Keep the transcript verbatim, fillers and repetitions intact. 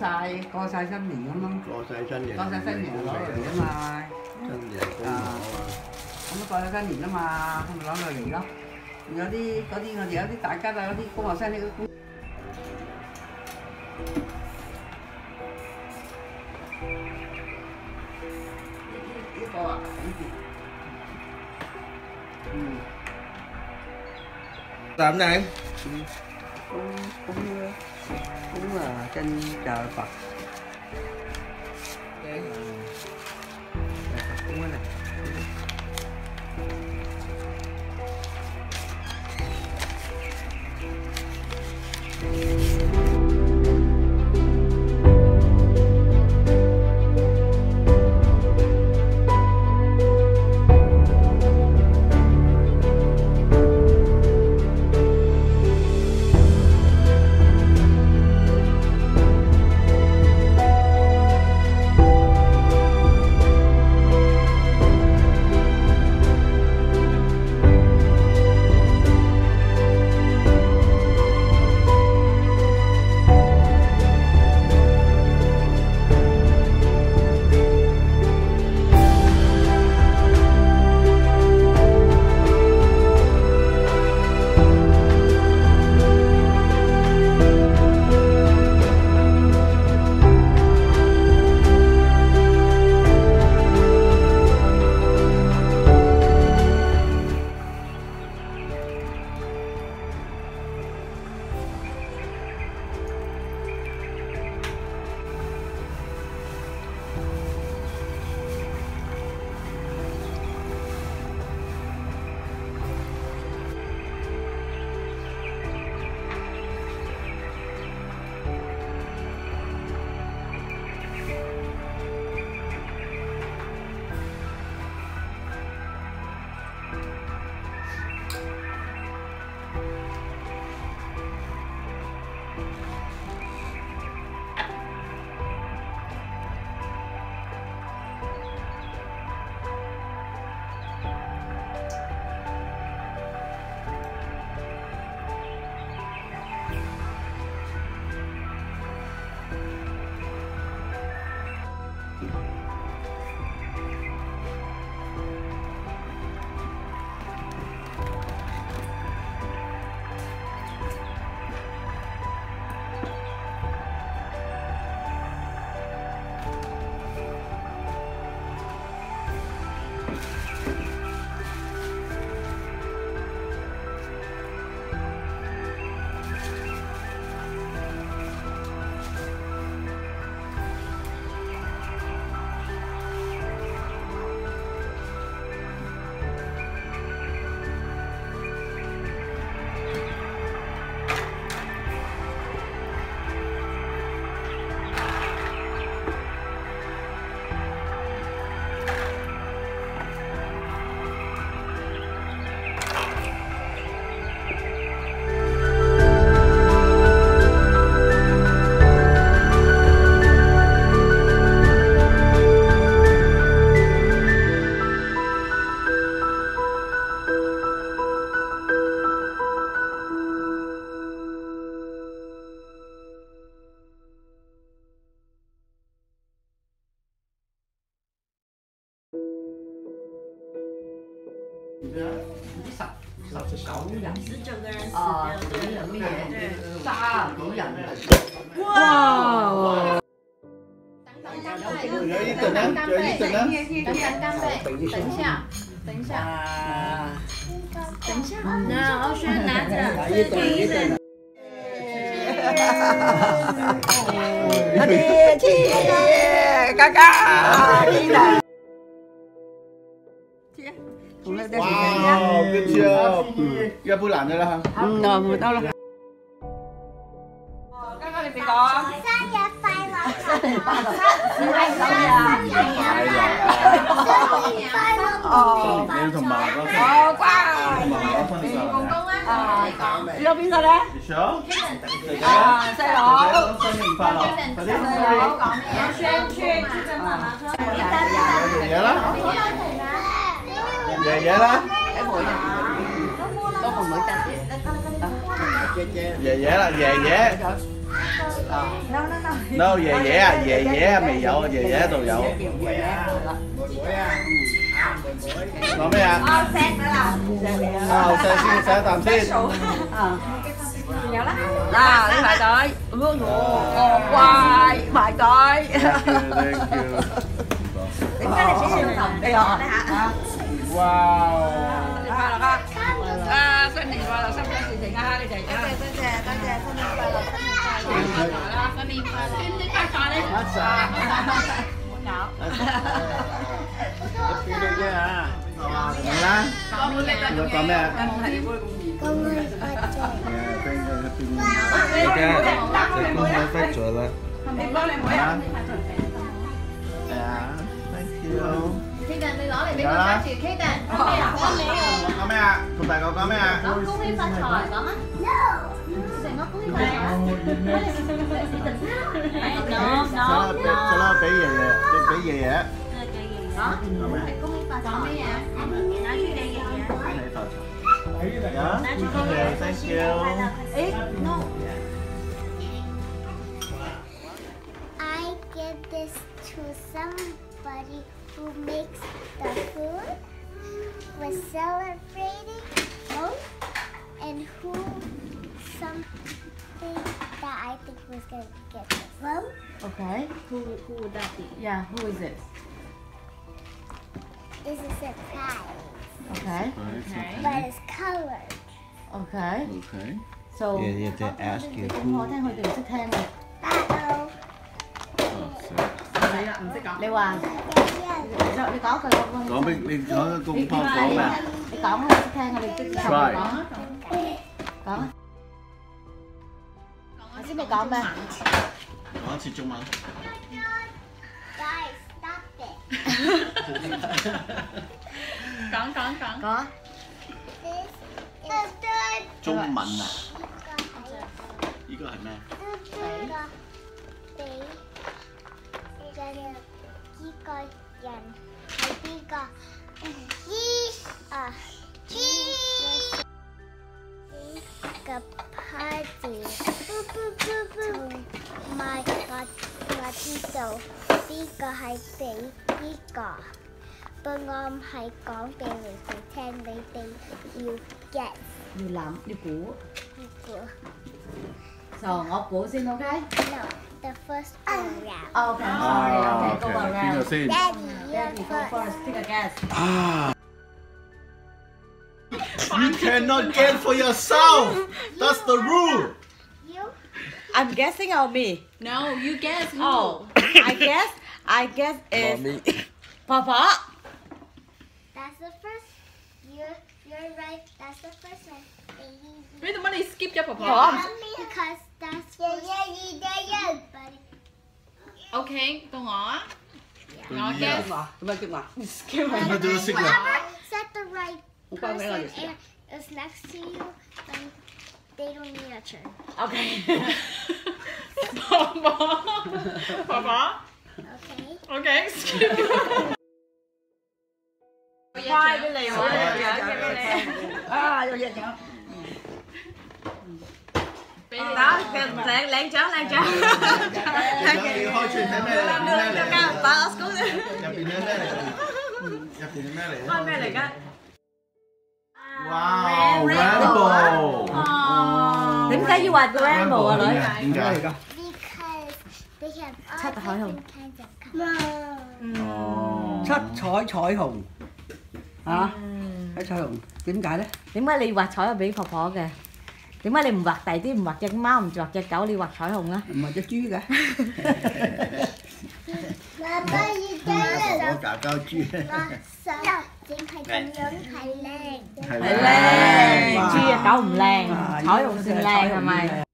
晒過晒新年咁樣。 過晒新年。 過晒新年攞嚟啊嘛。 新年恭賀啊！ 咁都過咗新年啊嘛，咁咪攞落嚟咯。有啲嗰啲我哋有啲大家啊，有啲恭賀新年嘅恭。呢個啊，呢邊。嗯。 Làm này. Ừ. Cũng cũng cũng là trên chợ Phật. Cái chợ Phật cũng này. 十九个人死啊， 掉， 几人咩嘢？ 对， 卅幾人。 哇！ 有一等呢，有一等呢。 干干干杯，等一下，等一下， 啊， 等一下，那欧轩拿着， 一等一等。 阿爹爹，嘎嘎，你來。 哇 good job 要不然的啦。 嗯，rồi mười đâu rồi. Các con đi con. Sinh nhật快樂！ 生日快樂！ 生日快樂！ 哦， 你要同媽媽分。 好乖。 同媽媽分享。 公公啊， 啊，你有邊個咧？ 小。 啊，細佬。 新年快樂！快啲。 歐軒去去跟媽媽說， 爺爺啦。爺爺啦。 cái mũi này có phần mũi chanh chị. 爺爺啦，爺爺。 đâu爺爺啊，爺爺啊未有，爺爺喺度有。攞咩啊？啊，食先，食一啖先。 有啦。嗱，你排隊。哦，乖，排隊。 Thank you。 點解你先要你啊？哇！新年快樂啊！啊，新年快樂，心想事成啊！你哋啊！多謝多謝，新年快樂，新年快樂啦！新年快樂，點點快快咧？發財！冇搞。 邊度啫啊？嚟啦！要講咩啊？ 恭喜發財。 大家就恭喜發財啦！係啊 ，thank you。 Kaden，你攞嚟俾我揸住。Kaden，講咩啊？講咩啊？ 講咩啊？同大個講咩啊？ 講恭喜發財，講啊！成個恭喜發財。No no no。 細佬俾爺爺，俾爺爺。 嚇？係恭喜發財。講咩嘢？拿出嚟爺爺。 恭喜發財。呀 ？Thank you。 誒 ，no。 I give this to somebody who makes the food, was celebrating, oh, and who something that I think was gonna get this. Well, Okay. Who who would that be? Yeah. Who is it? it's a surprise, Okay. but it's colored. Okay. Okay. So. Yeah, yeah, they ask you 你講我聽，佢哋唔識聽嘅。 Uh-oh. 你啦，唔識講。 你話， Yeah. 你你講一句講講俾你講個公婆講咩啊？ 你講我識聽嘅，你即係講啊。講啊。頭先你講咩？ 講一次中文。 Guys, stop it. 講講講。講啊。 This is the 中文啊？呢個係咩？ 俾嘅呢個人係邊個？啊，呢個 party 同埋我我知道呢個係俾呢個，不過我唔係講俾你哋聽，你哋要 get 要諗要估。 呢個。 就我估先 ，OK？ No, the first go round. OK, sorry. OK, go 邊個 around. 先？ Daddy, Daddy, you're go first. first. Take a guess. Ah. You cannot get for yourself. That's the rule. You? I'm guessing on me. No, you guess who? Oh, I guess. I guess is Papa. That's the first. You're you're right. That's the first one. 你做乜你 skip 咗婆婆 Because that's yeah yeah yeah yeah. ？OK，到我啊，我 guess 話做咩叫話？ skip 點解都識㗎？ Whoever said the right 我關俾我 person 哋 and is next to you, then they don't need a turn. OK. 婆婆，婆婆 Okay. ，OK，skip。 快俾你，我獎嘅俾你。 啊，有嘢獎。 俾你打領領獎領獎。 你開出嚟睇咩嚟？咩嚟？ 打我高先。 入邊係咩嚟？入邊係咩嚟？ 開咩嚟㗎？ 哇 ！Rainbow。 哦。點解要畫個 rainbow 啊，女？ 點解？ Because they have all 七彩虹。 different kinds of colors. 哦。 七彩彩虹。嚇？七彩虹點解咧？ 點解你畫彩虹俾婆婆嘅？點解你唔畫第啲？唔畫隻貓，唔畫隻狗，你畫彩虹啊？ 唔係隻豬嘅。 爸爸要睇我搞膠豬。 手淨係咁樣係靚。 係係靚，豬啊狗唔靚，彩虹先靚係咪？